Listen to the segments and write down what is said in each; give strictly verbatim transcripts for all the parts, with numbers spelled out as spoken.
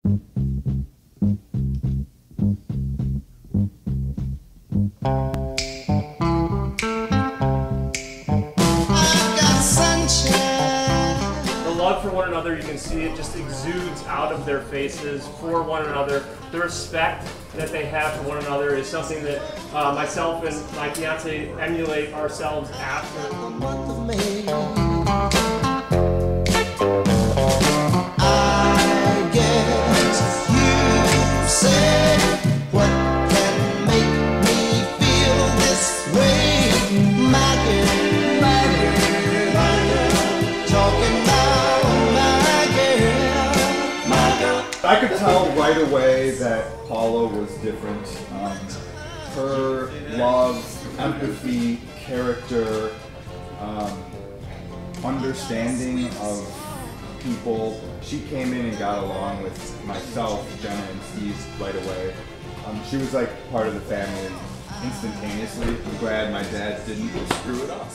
For one another, you can see it just exudes out of their faces for one another. The respect that they have for one another is something that uh, myself and my fiance emulate ourselves after. I guess you said what can make me feel this way, my girl, my girl, my girl, talking about. I could tell right away that Paula was different. Um, her love, empathy, character, um, understanding of people. She came in and got along with myself, Jenna, and Steve right away. Um, she was like part of the family instantaneously. I'm glad my dad didn't screw it up.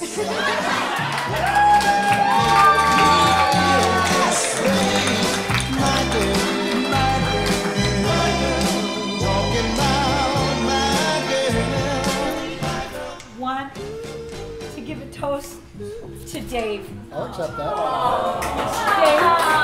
Want to give a toast to Dave. I'll accept that. Dave,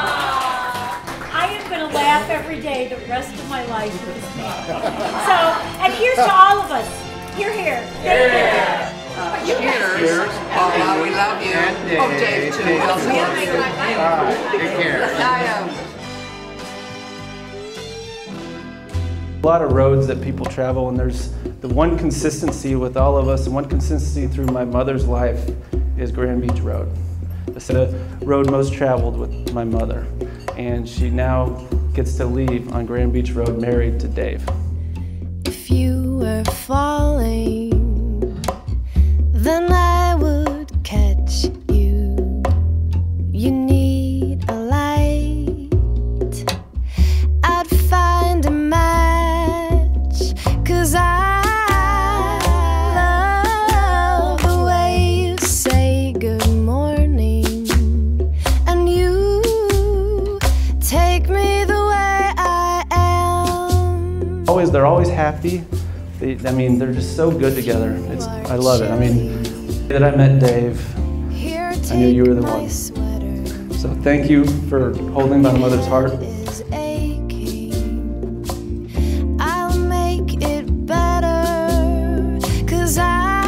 I am going to laugh every day the rest of my life with this man. So, and here's to all of us. Here, here. Yeah. Uh, cheers. Paula, we love you. And Dave. Oh, Dave, too. We'll see you later. Take care. I know. A lot of roads that people travel, and there's the one consistency with all of us, and one consistency through my mother's life is Grand Beach Road. It's the road most traveled with my mother, and she now gets to leave on Grand Beach Road married to Dave. If you were falling, then I would catch you. You need a light, I'd find a match, 'cause I love the way you say good morning, and you take me the way I am. Always, they're always happy. They, I mean, they're just so good together. It's, I love it. I mean, that I met Dave, I knew you were the one. So thank you for holding my mother's heart. I'll make it better, 'cause I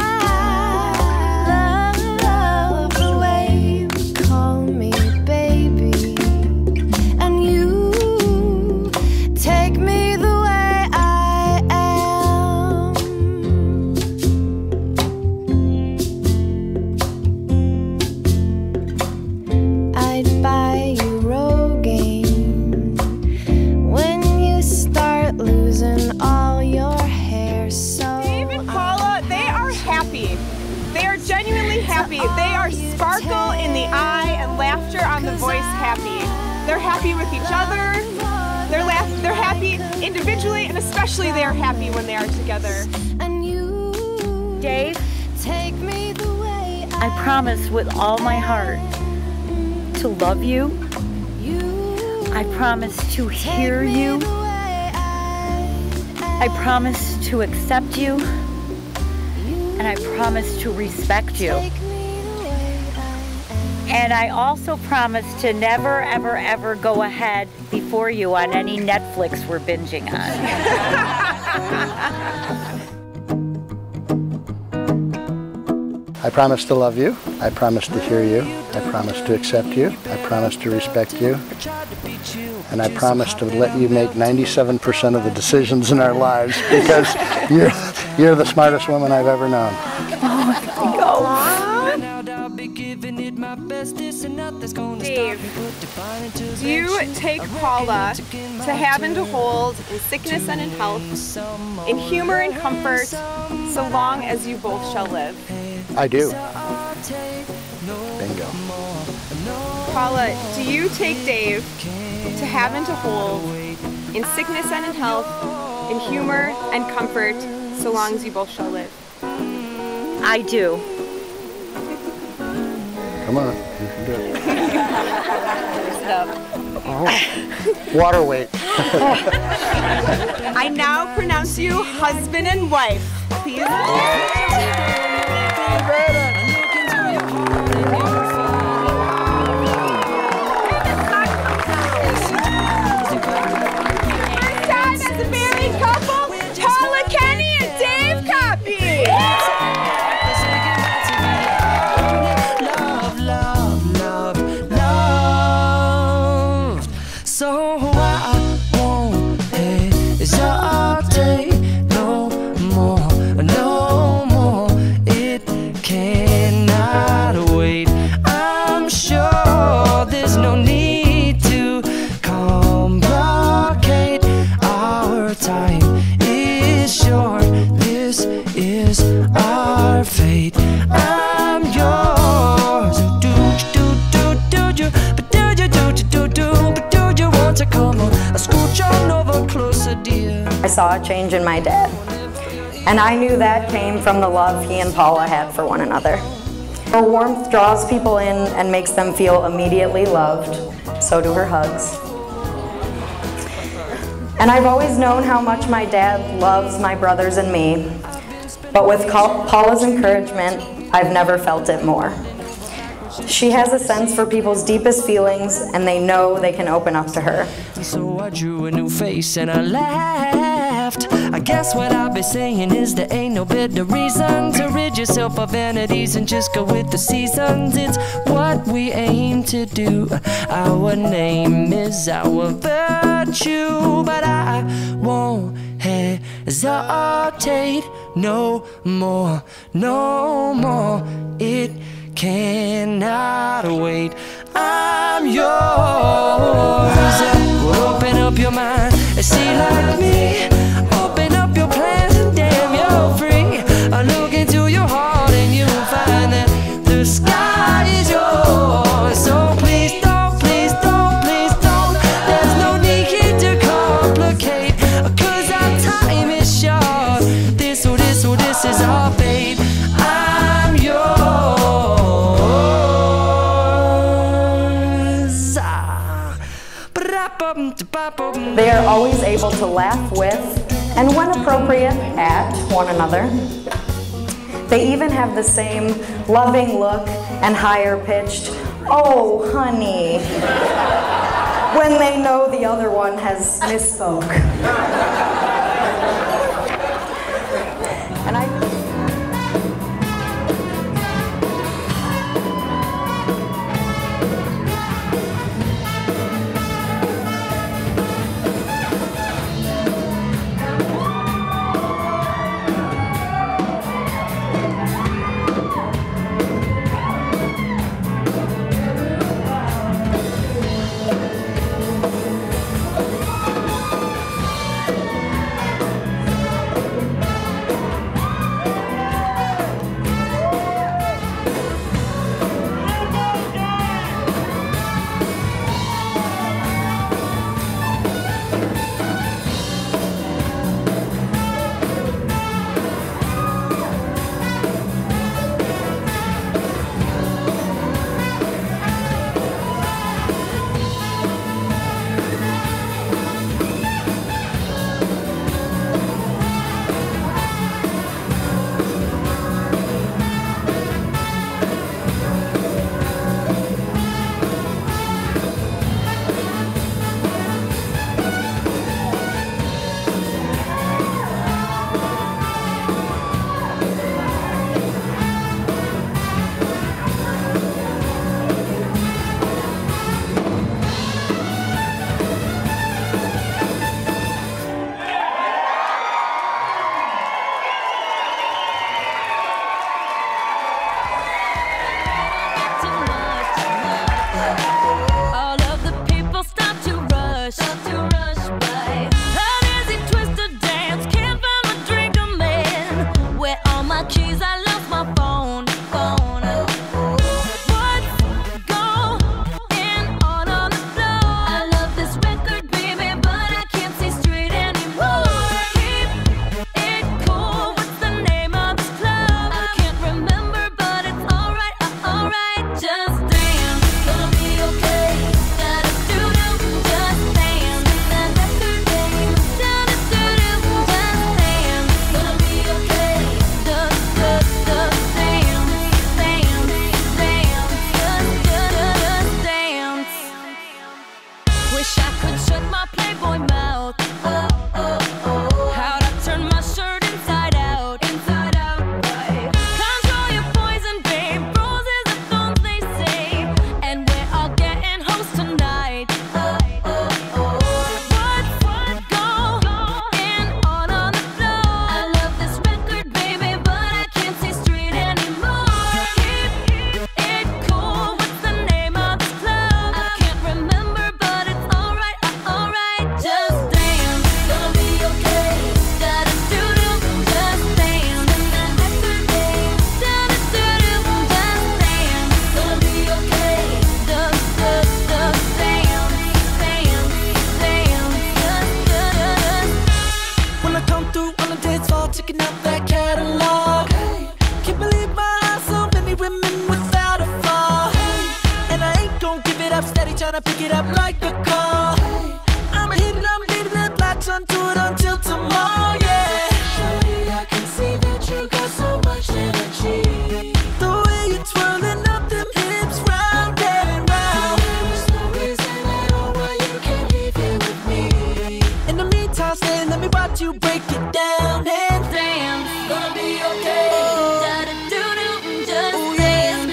love the way you call me baby, and you take me the way I am. I'd buy you Rogaine when you start losing all your hair. So Dave and Paula, they are happy. They are genuinely happy. They are sparkle in the eye and laughter on the voice happy. They're happy with each other. They're laugh they're happy individually, and especially they are happy when they are together. and you Dave, take me the way I promise with all my heart to love you. I promise to hear you. I promise to accept you. And I promise to respect you. And I also promise to never, ever, ever go ahead before you on any Netflix we're binging on. I promise to love you. I promise to hear you. I promise to accept you. I promise to respect you. And I promise to let you make ninety-seven percent of the decisions in our lives, because you're, you're the smartest woman I've ever known. Dave, do you take Paula to have and to hold in sickness and in health, in humor and comfort, so long as you both shall live? I do. Bingo. Paula, do you take Dave to have and to hold in sickness and in health, in humor and comfort, so long as you both shall live? I do. Come on, you can do it. Oh. Water weight. I now pronounce you husband and wife. Please. Paula, Kenny, and Dave Copy. Love, love, love, love. So I won't hesitate no more, no more. It cannot wait. I'm sure there's no need to complicate our time. Short, this is our fate. I'm yours. Do do do do you, but do you do do do but do you want to come on? I scooch on over closer, dear. I saw a change in my dad, and I knew that came from the love he and Paula had for one another. Her warmth draws people in and makes them feel immediately loved. So do her hugs. And I've always known how much my dad loves my brothers and me, but with Paula's encouragement, I've never felt it more. She has a sense for people's deepest feelings, and they know they can open up to her. So I drew a new face and I laughed. I guess what I'll be saying is there ain't no better reason to rid yourself of vanities and just go with the seasons. It's what we aim to do. Our name is our virtue, but I won't hesitate no more, no more. It cannot wait. I'm yours. Well, open up your mind and see like me. Open up your plans and damn, you're free. I look into your heart and you'll find that the sky is yours. So please don't, please don't, please don't. There's no need to complicate, 'cause our time is short. This, oh, this, oh, this is our fate. I'm yours. They are always able to laugh with, and when appropriate, at one another. They even have the same loving look and higher pitched, "Oh, honey," when they know the other one has misspoke. And I Just dance, gonna be gotta pick it up like a call. I'ma hit it, I'm leaving it, latch onto it until tomorrow, yeah. Shorty, I can see that you got so much energy. The way you're twirling up them hips round and round. There's no reason at all why you can't leave here with me. In the meantime, stay, let me watch you break it down and dance. Gonna be okay. Oh. Da-da-doo-doo, just oh, yeah. Dance.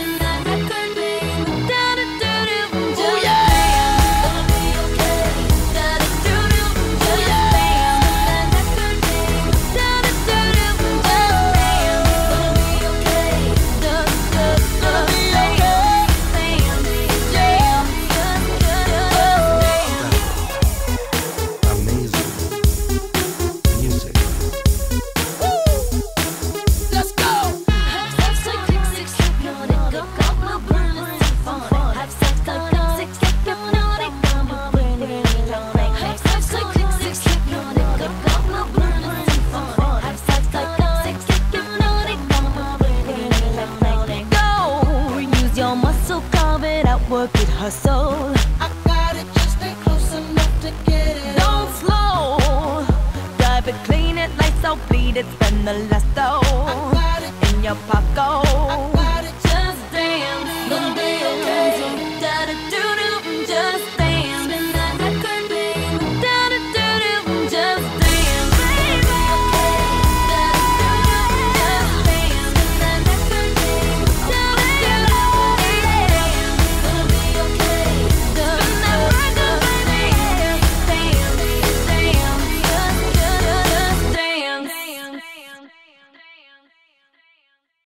Work it, hustle. I got it, just stay close enough to get it. Don't slow. Drive it, clean it, lights out, bleed it, spend the last though. I got it in your pocket.